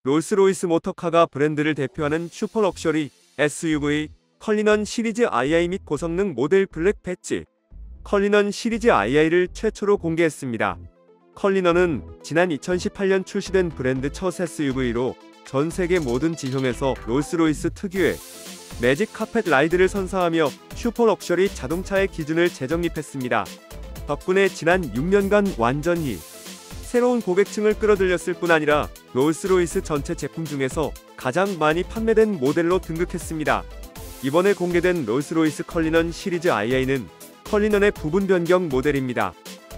롤스로이스 모터카가 브랜드를 대표하는 슈퍼 럭셔리 SUV 컬리넌 시리즈 II 및 고성능 모델 블랙 배지 컬리넌 시리즈 II를 최초로 공개했습니다. 컬리넌은 지난 2018년 출시된 브랜드 첫 SUV로 전 세계 모든 지형에서 롤스로이스 특유의 매직 카펫 라이드를 선사하며 슈퍼 럭셔리 자동차의 기준을 재정립했습니다. 덕분에 지난 6년간 완전히 새로운 고객층을 끌어들였을 뿐 아니라 롤스로이스 전체 제품 중에서 가장 많이 판매된 모델로 등극했습니다. 이번에 공개된 롤스로이스 컬리넌 시리즈 II는 컬리넌의 부분 변경 모델입니다.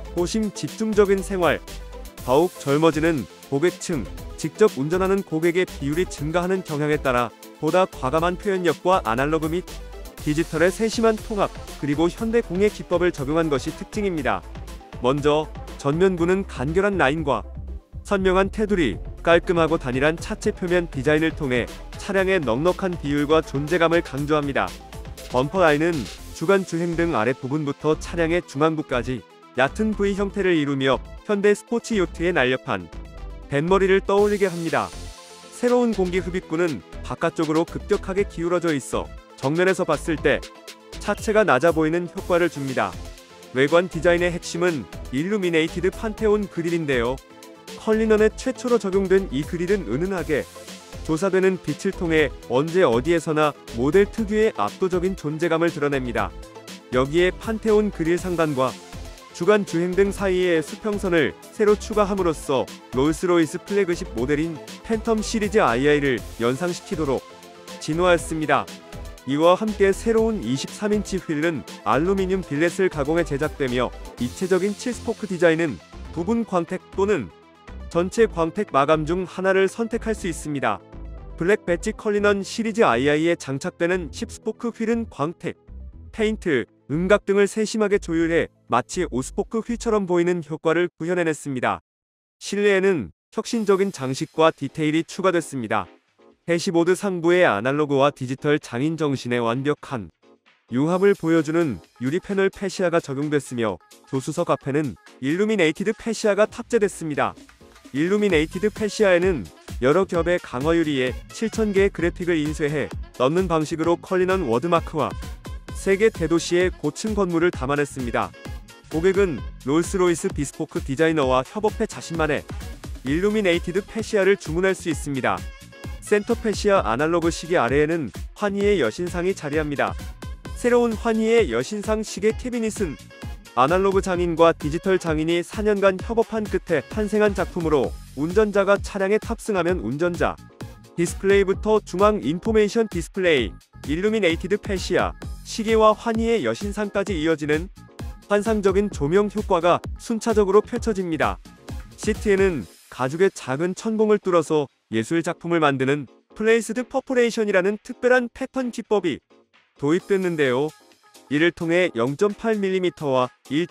호심 집중적인 생활, 더욱 젊어지는 고객층, 직접 운전하는 고객의 비율이 증가하는 경향에 따라 보다 과감한 표현력과 아날로그 및 디지털의 세심한 통합, 그리고 현대 공예 기법을 적용한 것이 특징입니다. 먼저 전면부는 간결한 라인과 선명한 테두리, 깔끔하고 단일한 차체 표면 디자인을 통해 차량의 넉넉한 비율과 존재감을 강조합니다. 범퍼 라인은 주간 주행 등 아랫부분부터 차량의 중앙부까지 얕은 V 형태를 이루며 현대 스포츠 요트의 날렵한 뱃머리를 떠올리게 합니다. 새로운 공기 흡입구는 바깥쪽으로 급격하게 기울어져 있어 정면에서 봤을 때 차체가 낮아 보이는 효과를 줍니다. 외관 디자인의 핵심은 일루미네이티드 판테온 그릴인데요. 컬리넌에 최초로 적용된 이 그릴은 은은하게 조사되는 빛을 통해 언제 어디에서나 모델 특유의 압도적인 존재감을 드러냅니다. 여기에 판테온 그릴 상단과 주간 주행 등 사이의 수평선을 새로 추가함으로써 롤스로이스 플래그십 모델인 팬텀 시리즈 II를 연상시키도록 진화했습니다. 이와 함께 새로운 23인치 휠은 알루미늄 빌렛을 가공해 제작되며 입체적인 7스포크 디자인은 부분 광택 또는 전체 광택 마감 중 하나를 선택할 수 있습니다. 블랙 배지 컬리넌 시리즈 II에 장착되는 10스포크 휠은 광택, 페인트, 음각 등을 세심하게 조율해 마치 5스포크 휠처럼 보이는 효과를 구현해냈습니다. 실내에는 혁신적인 장식과 디테일이 추가됐습니다. 대시보드 상부의 아날로그와 디지털 장인 정신의 완벽한 융합을 보여주는 유리 패널 패시아가 적용됐으며 조수석 앞에는 일루미네이티드 패시아가 탑재됐습니다. 일루미네이티드 패시아에는 여러 겹의 강화 유리에 7000개의 그래픽을 인쇄해 넣는 방식으로 컬리넌 워드마크와 세계 대도시의 고층 건물을 담아냈습니다. 고객은 롤스로이스 비스포크 디자이너와 협업해 자신만의 일루미네이티드 패시아를 주문할 수 있습니다. 센터 패시아 아날로그 시계 아래에는 환희의 여신상이 자리합니다. 새로운 환희의 여신상 시계 캐비닛은 아날로그 장인과 디지털 장인이 4년간 협업한 끝에 탄생한 작품으로 운전자가 차량에 탑승하면 운전자 디스플레이부터 중앙 인포메이션 디스플레이, 일루미네이티드 패시아, 시계와 환희의 여신상까지 이어지는 환상적인 조명 효과가 순차적으로 펼쳐집니다. 시트에는 가죽의 작은 천봉을 뚫어서 예술 작품을 만드는 플레이스드 퍼포레이션이라는 특별한 패턴 기법이 도입됐는데요. 이를 통해 0.8mm와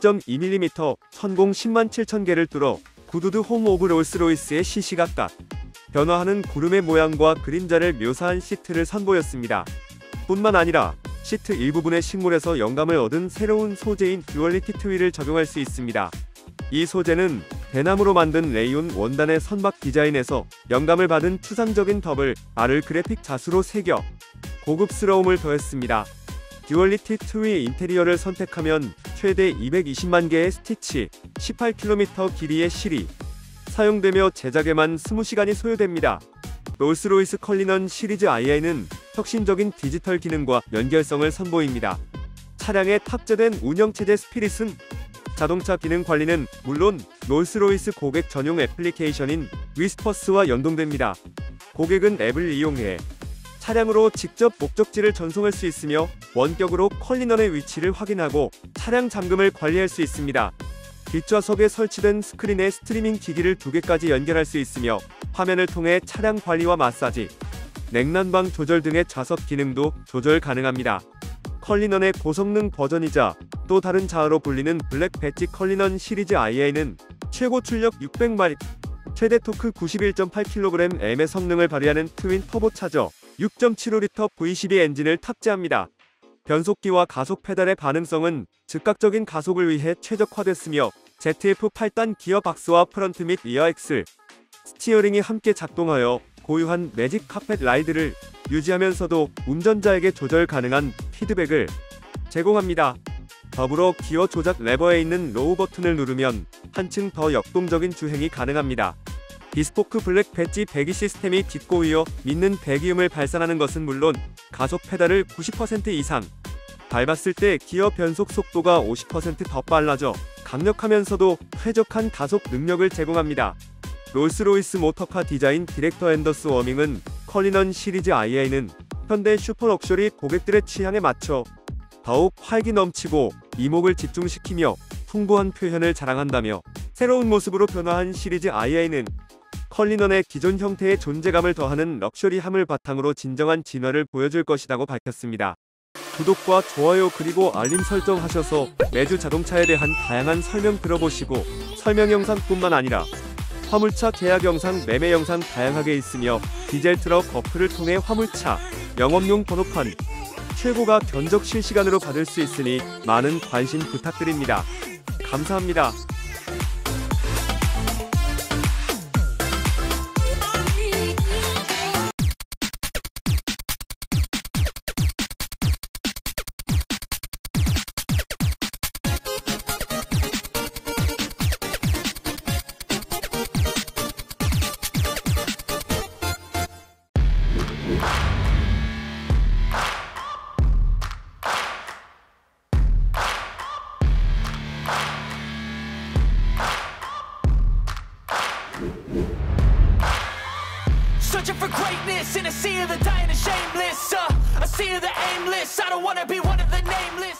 1.2mm 천공 107,000개를 뚫어 구두드 홈 오브 롤스로이스의 시시각각 변화하는 구름의 모양과 그림자를 묘사한 시트를 선보였습니다. 뿐만 아니라 시트 일부분의 식물에서 영감을 얻은 새로운 소재인 듀얼리티 트윌을 적용할 수 있습니다. 이 소재는 대나무로 만든 레이온 원단의 선박 디자인에서 영감을 받은 추상적인 더블 R을 그래픽 자수로 새겨 고급스러움을 더했습니다. 듀얼리티 트윌 인테리어를 선택하면 최대 220만 개의 스티치, 18km 길이의 실이 사용되며 제작에만 20시간이 소요됩니다. 롤스로이스 컬리넌 시리즈 II는 혁신적인 디지털 기능과 연결성을 선보입니다. 차량에 탑재된 운영체제 스피릿은 자동차 기능 관리는 물론 롤스로이스 고객 전용 애플리케이션인 위스퍼스와 연동됩니다. 고객은 앱을 이용해 차량으로 직접 목적지를 전송할 수 있으며 원격으로 컬리넌의 위치를 확인하고 차량 잠금을 관리할 수 있습니다. 뒷좌석에 설치된 스크린에 스트리밍 기기를 2개까지 연결할 수 있으며 화면을 통해 차량 관리와 마사지, 냉난방 조절 등의 좌석 기능도 조절 가능합니다. 컬리넌의 고성능 버전이자 또 다른 자아로 불리는 블랙 배지 컬리넌 시리즈 II는 최고 출력 600마력, 최대 토크 91.8kgm의 성능을 발휘하는 트윈 터보차저 6.75L V12 엔진을 탑재합니다. 변속기와 가속 페달의 반응성은 즉각적인 가속을 위해 최적화됐으며 ZF 8단 기어 박스와 프런트 및 리어 엑셀, 스티어링이 함께 작동하여 고유한 매직 카펫 라이드를 유지하면서도 운전자에게 조절 가능한 피드백을 제공합니다. 더불어 기어 조작 레버에 있는 로우 버튼을 누르면 한층 더 역동적인 주행이 가능합니다. 비스포크 블랙 배지 배기 시스템이 딛고 이어 믿는 배기음을 발산하는 것은 물론 가속 페달을 90% 이상 밟았을 때 기어 변속 속도가 50% 더 빨라져 강력하면서도 쾌적한 가속 능력을 제공합니다. 롤스로이스 모터카 디자인 디렉터 앤더스 워밍은 컬리넌 시리즈 II는 현대 슈퍼 럭셔리 고객들의 취향에 맞춰 더욱 활기 넘치고 이목을 집중시키며 풍부한 표현을 자랑한다며 새로운 모습으로 변화한 시리즈 II는 컬리넌의 기존 형태의 존재감을 더하는 럭셔리함을 바탕으로 진정한 진화를 보여줄 것이라고 밝혔습니다. 구독과 좋아요 그리고 알림 설정하셔서 매주 자동차에 대한 다양한 설명 들어보시고 설명 영상뿐만 아니라 화물차 계약 영상, 매매 영상 다양하게 있으며 디젤 트럭 어플을 통해 화물차 영업용 번호판 최고가 견적 실시간으로 받을 수 있으니 많은 관심 부탁드립니다. 감사합니다. Searching for greatness in a sea of the dying and shameless, a sea of the aimless. I don't wanna be one of the nameless.